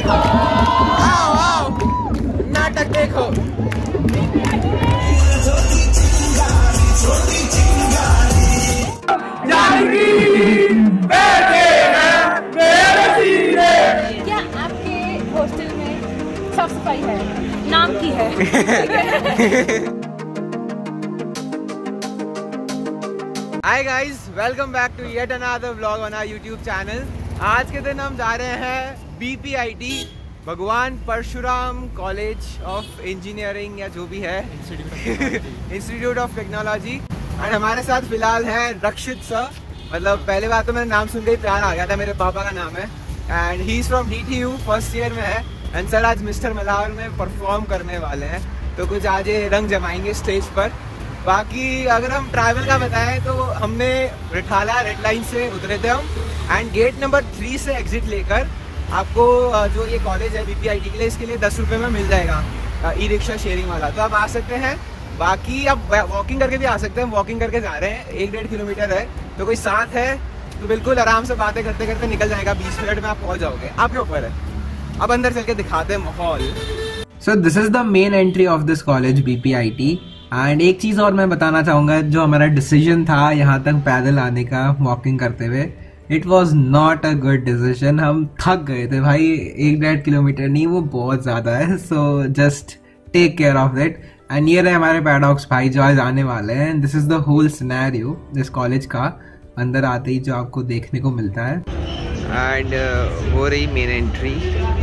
आओ आओ नाटक देखो। क्या आपके हॉस्टल में साफ सफाई है? नाम की है। Hi guys, welcome back to yet another vlog on our YouTube channel. आज के दिन हम जा रहे हैं BPIT भगवान परशुराम कॉलेज ऑफ इंजीनियरिंग या जो भी है इंस्टीट्यूट ऑफ टेक्नोलॉजी। एंड हमारे साथ फिलहाल है रक्षित सर। मतलब पहले बात तो मेरा नाम सुन के ही प्यार आ गया था, मेरे पापा का नाम है। And he is from DTU, first year में है। एंड सर आज मिस्टर मल्हार में परफॉर्म करने वाले हैं, तो कुछ आज ये रंग जमाएंगे स्टेज पर। बाकी अगर हम ट्रैवल का बताएं तो हमने रिठाला रेड लाइन से उतरे थे हम, एंड गेट नंबर 3 से एग्जिट लेकर आपको जो ये कॉलेज है BPIT के लिए, इसके लिए 10 रुपये में मिल जाएगा ई रिक्शा शेयरिंग वाला, तो आप आ सकते हैं। बाकी आप वॉकिंग करके भी आ सकते हैं, हम वॉकिंग करके जा रहे हैं, 1-1.5 किलोमीटर है। तो कोई साथ है तो बिल्कुल आराम से बातें करते करते निकल जाएगा, 20 मिनट में आप पहुँच जाओगे। आपके ऊपर है। अब अंदर चल के दिखाते हैं माहौल। So this is the main entry of this college BPIT। And एक चीज़ और मैं बताना चाहूँगा, जो हमारा डिसीजन था यहाँ तक पैदल आने का वॉकिंग करते हुए, it was not a good decision. हम थक गए थे भाई, 1-1.5 किलोमीटर नहीं, वो बहुत ज़्यादा है। So just take care of that. And ये रहे हमारे पैडॉक्स भाई जो आज आने वाले हैं। This is the whole scenario इस कॉलेज का, अंदर आते ही जो आपको देखने को मिलता है। एंड वो रही मेन एंट्री।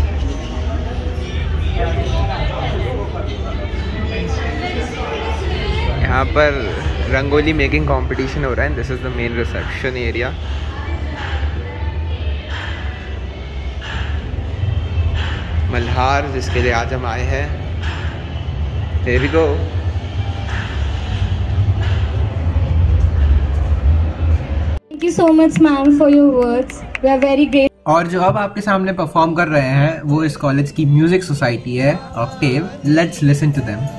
यहाँ पर रंगोली मेकिंग कंपटीशन हो रहा है। This is the main reception area. Malhar जिसके लिए आज हम आए हैं। Here we go. Thank you so much, ma'am, for your words. We are very grateful. और जो अब आपके सामने परफॉर्म कर रहे हैं वो इस कॉलेज की म्यूजिक सोसाइटी है, Octave. Let's listen to them.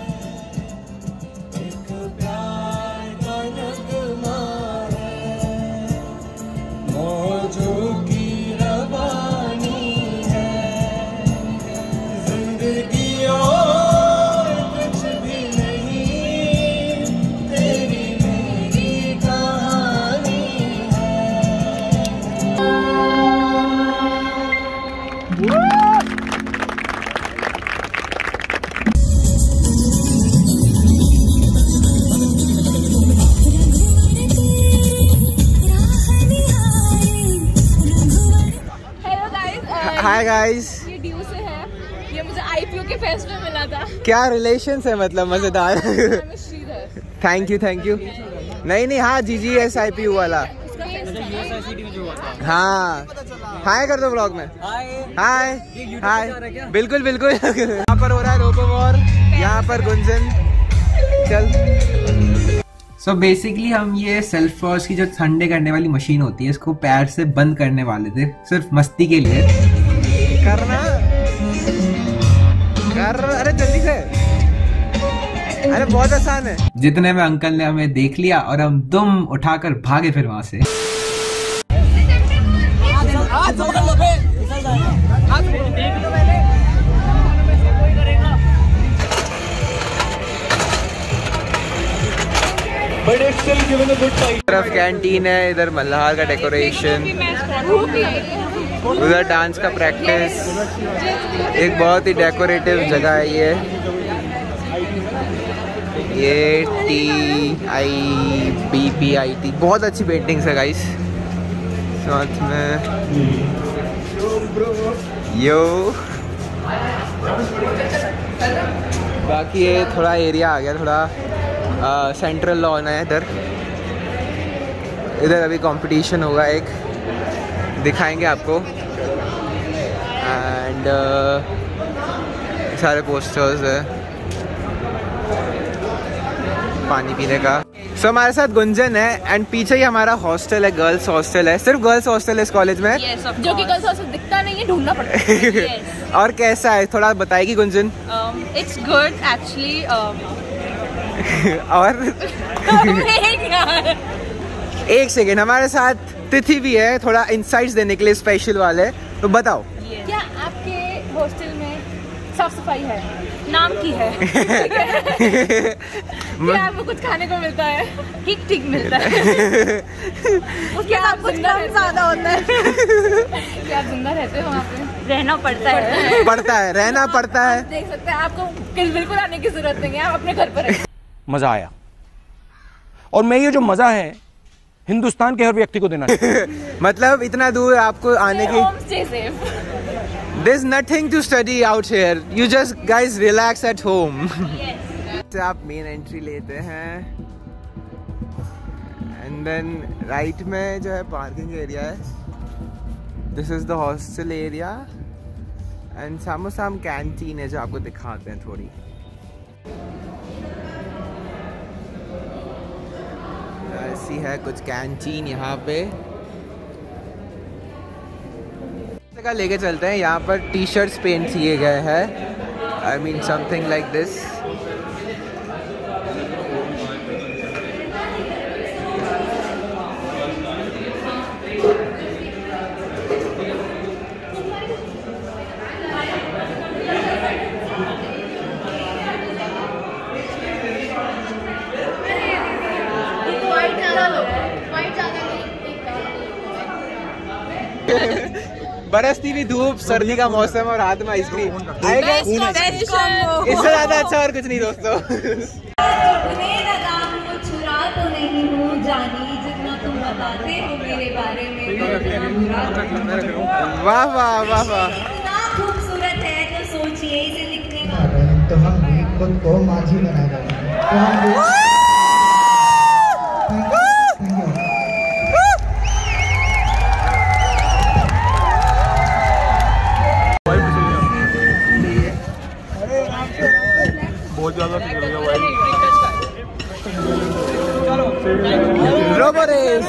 Hi guys, ये ड्यू से है, ये मुझे IPO के फेस्ट में मिला था। क्या रिलेशन है, मतलब मजेदार। Thank you thank you. नहीं हाँ, GGSIPU वाला। हाँ हाय कर दो ब्लॉग में। हाय हाय, बिल्कुल बिल्कुल। यहाँ पर हो रहा है रोबो वॉर, यहाँ पर गुंजन। चल सो बेसिकली हम ये सेल्फ फॉर्स की जो ठंडे करने वाली मशीन होती है, इसको पैर से बंद करने वाले थे सिर्फ मस्ती के लिए। करना कर, अरे जल्दी से, अरे बहुत आसान है। जितने में अंकल ने हमें देख लिया और हम दुम उठाकर भागे फिर वहां से। तरफ कैंटीन है, इधर मल्हार का डेकोरेशन, उधर डांस का प्रैक्टिस। एक बहुत ही डेकोरेटिव जगह है ये TIBPIT। बहुत अच्छी पेंटिंग्स है गाइस, साथ में यो। बाकी ये थोड़ा एरिया आ गया, थोड़ा सेंट्रल लॉन है इधर। इधर अभी कंपटीशन होगा, एक दिखाएंगे आपको। एंड सारे पोस्टर्स है पानी पीने का। सो हमारे साथ गुंजन है, एंड पीछे ही हमारा हॉस्टल है, गर्ल्स हॉस्टल है। सिर्फ गर्ल्स हॉस्टल है इस कॉलेज में। जो कि गर्ल्स हॉस्टल दिखता नहीं है, ढूंढना पड़ता है। और कैसा है थोड़ा बताएगी गुंजन? It's good actually. और एक सेकेंड, हमारे साथ तिथि भी है, थोड़ा इंसाइट्स देने के लिए स्पेशल वाले, तो बताओ। क्या आपके हॉस्टल में साफ सफाई है, नाम की है। क्या आपको कुछ खाने को मिलता है? ठीक ठीक मिलता है। क्या आप कुछ कम ज्यादा होता है? क्या आप जिंदा रहते हो वहाँ पे? रहना पड़ता है। रहना पड़ता है। देख सकते हैं, आपको बिल्कुल आने की जरूरत नहीं है, आप अपने घर पर रहिए। मजा आया, और मैं ये जो मजा है हिंदुस्तान के हर व्यक्ति को देना मतलब इतना दूर आपको आने की। Stay safe. There's nothing to study out here. You just guys relax at home. से आप मेन एंट्री लेते हैं एंड देन राइट में जो है पार्किंग एरिया है. This is the hostel area and सामोसाम कैंटीन है जो आपको दिखाते हैं थोड़ी. ऐसी है कुछ कैंटीन यहाँ पे. जगह लेके चलते हैं. यहाँ पर टी शर्ट्स पेंट किए गए हैं. I mean something like this. बरसती भी धूप, सर्दी का मौसम और हाथ में आइसक्रीम. इससे ज्यादा अच्छा और कुछ नहीं दोस्तों. वाह वाह वाह वाह. खूबसूरत है तो सोचिए इसे लिखने वाले तो हम भी खुद को माझी बना रहे हैं. बहुत ज्यादा रोबो रेस.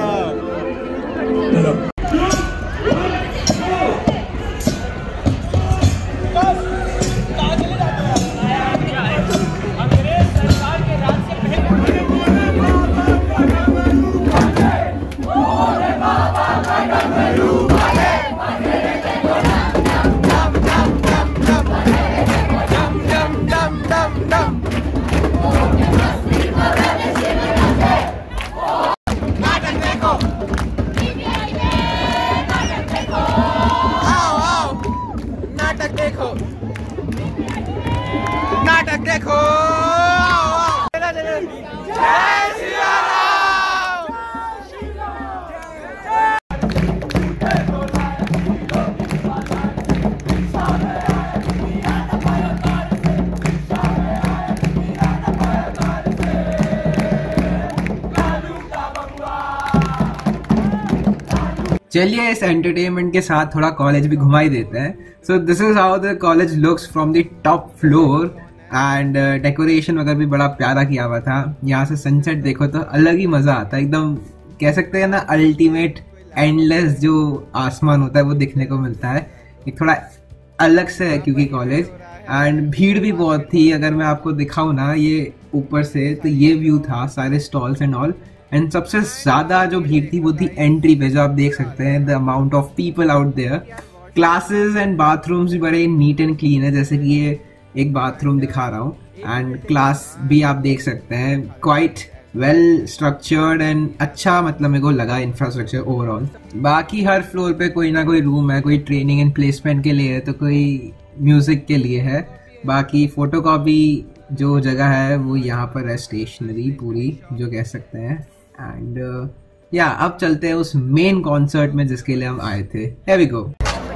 नाटक देखो. चलिए इस एंटरटेनमेंट के साथ थोड़ा कॉलेज भी घुमा ही देते हैं. So this is how the college looks from the top floor and decoration वगैरह भी बड़ा प्यारा किया हुआ था. यहाँ से सनसेट देखो तो अलग ही मजा आता है. एकदम कह सकते हैं ना अल्टीमेट एंडलेस जो आसमान होता है वो देखने को मिलता है. एक थोड़ा अलग से है क्योंकि कॉलेज. एंड भीड़ भी बहुत थी. अगर मैं आपको दिखाऊँ ना ये ऊपर से तो ये व्यू था सारे स्टॉल्स एंड ऑल. एंड सबसे ज्यादा जो भीड़ थी वो थी एंट्री पे, जो आप देख सकते हैं the amount of people out there. Classes and bathrooms भी बड़े नीट एंड क्लीन है. जैसे कि ये एक बाथरूम दिखा रहा हूँ एंड क्लास भी आप देख सकते हैं. क्वाइट वेल स्ट्रक्चर्ड एंड अच्छा मतलब मेरे को लगा इंफ्रास्ट्रक्चर ओवरऑल. बाकी हर फ्लोर पे कोई ना कोई रूम है. कोई ट्रेनिंग एंड प्लेसमेंट के लिए है तो कोई म्यूजिक के लिए है. बाकी फोटोकॉपी जो जगह है वो यहाँ पर है. स्टेशनरी पूरी जो कह सकते हैं. एंड या अब चलते हैं उस मेन कॉन्सर्ट में जिसके लिए हम आए थे. Here we go.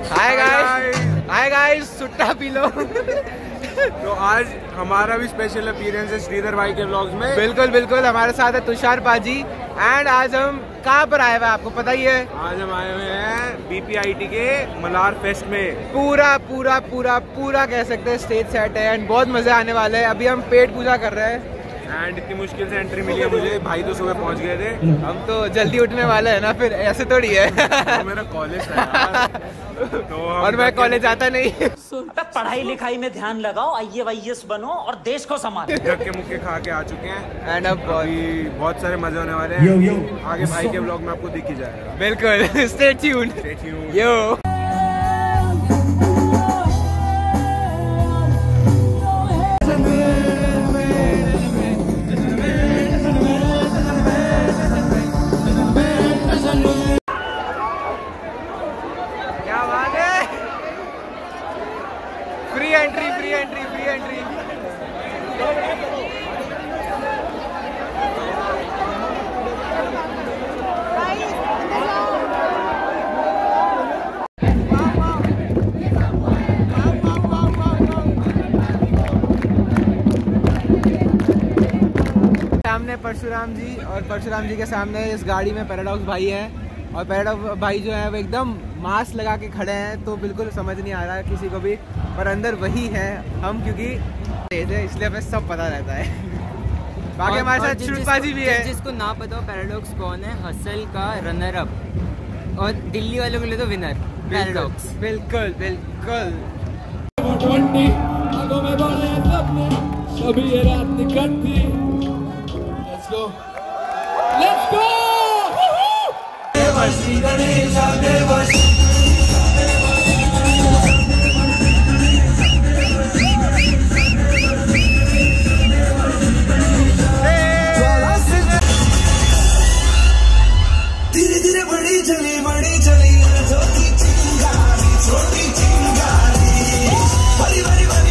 Hi guys सुट्टा पी लो. तो आज हमारा भी स्पेशल अपीयरेंस है श्रीधर भाई के व्लॉग्स में. बिल्कुल बिल्कुल. हमारे साथ है तुषार पाजी. एंड आज हम कहाँ पर आए हुए आपको पता ही है. आज हम आए हुए हैं BPIT के मलार फेस्ट में. पूरा पूरा पूरा पूरा कह सकते हैं स्टेज सेट है एंड बहुत मजे आने वाले हैं. अभी हम पेट पूजा कर रहे हैं एंड इतनी मुश्किल से एंट्री मिली है मुझे. भाई तो सुबह पहुंच गए थे. हम तो जल्दी उठने वाले हैं ना, फिर ऐसे थोड़ी है. तो मेरा कॉलेज था तो और मैं कॉलेज आता नहीं. पढ़ाई लिखाई में ध्यान लगाओ, IAS बनो और देश को संभालो. धक्के मुक्के खा के आ चुके हैं एंड अब बहुत सारे मजे होने वाले हैं. आगे भाई के व्लॉग में आपको दिख ही जाएगा. बिल्कुल. Stay tuned. Stay tuned. Yo entry free entry free entry. सामने परशुराम जी और परशुराम जी के सामने इस गाड़ी में पैराडॉक्स भाई है और पैराडॉक्स भाई जो है वो एकदम मास्क लगा के खड़े हैं तो बिल्कुल समझ नहीं आ रहा है किसी को भी, पर अंदर वही है हम, क्योंकि तेज है इसलिए हमें सब पता रहता है। बाकी हमारे साथ शुरुआती भी है। जिसको ना पता हो पैराडॉक्स कौन है, हसल का रनर अप और दिल्ली वालों के लिए तो विनर पैराडॉक्स। बिल्कुल बिल्कुल। सभी ये रात निकलती। Let's go. Let's go. धीरे धीरे बड़ी चली छोटी चिंगारी बड़ी बड़ी बड़ी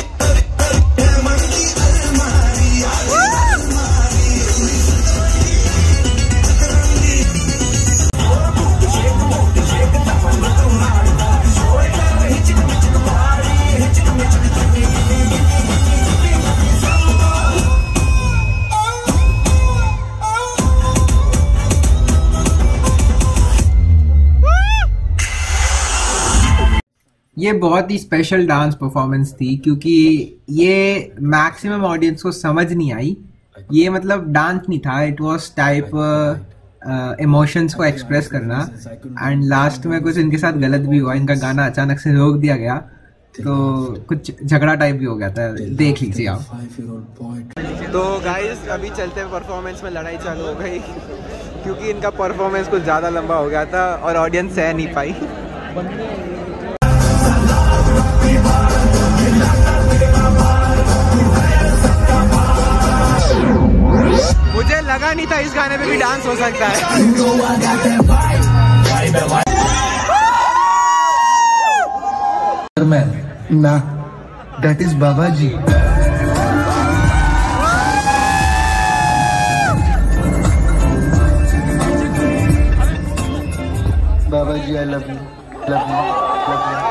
ये बहुत ही स्पेशल डांस परफॉर्मेंस थी क्योंकि ये मैक्सिमम ऑडियंस को समझ नहीं आई। ये मतलब डांस नहीं था, इट वाज टाइप इमोशंस को एक्सप्रेस करना। एंड लास्ट में कुछ इनके साथ गलत भी हुआ, इनका गाना अचानक से रोक दिया गया तो कुछ झगड़ा टाइप भी हो गया था, देख लीजिए आप। तो गाइस अभी चलते हुए परफॉर्मेंस में लड़ाई चालू हो गई क्योंकि इनका परफॉर्मेंस कुछ ज़्यादा लंबा हो गया था और ऑडियंस सह नहीं पाई। मुझे लगा नहीं था इस गाने पे भी डांस हो सकता है। ना that is Baba ji. Baba ji I love you, love you, love you.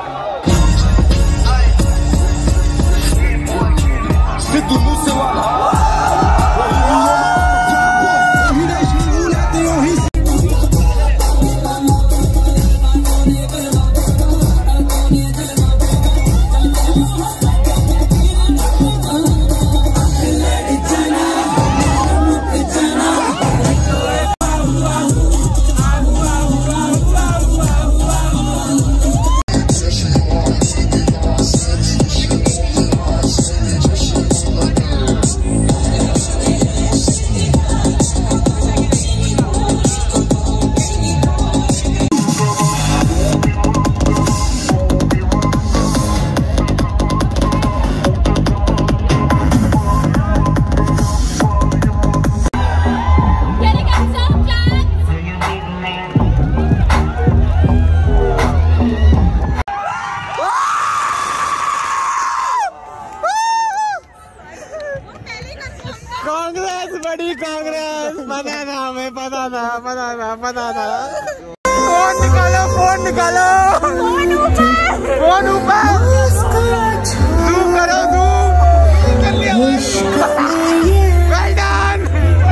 Congress, बड़ी कांग्रेस, पता था हमें, पता था। फोन निकालो, फोन निकालो, फोन ऊपर, जूम करो, जूम कर लिया। Well done.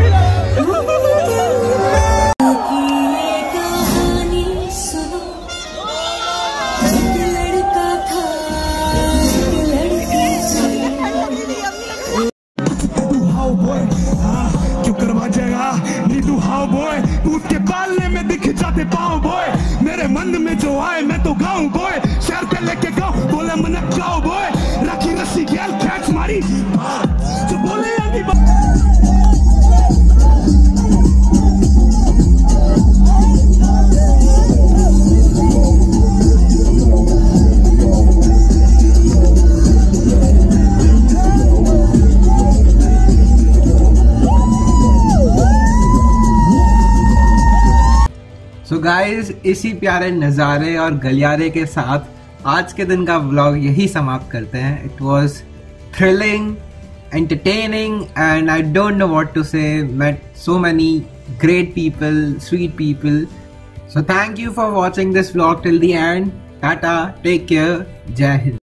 क्यों करवा जाएगा नी तू हाउ बॉय, उसके पालने में दिख जाते पाँव बॉय, मेरे मन में जो आए मैं तो गाऊं बॉय, शहर के लेके गाऊं बोले मन जाओ बॉय, रखी रस्सी गैल कैच मारी जो बोले सो गाइस इसी प्यारे नज़ारे और गलियारे के साथ आज के दिन का व्लॉग यही समाप्त करते हैं. It was thrilling, entertaining, and I don't know what to say. Met so many great people, sweet people. So thank you for watching this vlog till the end. Tata, take care, Jai Hind.